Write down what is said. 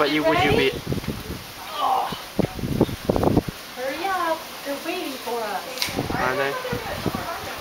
But would you be? Hurry up. They're waiting for us. Are they?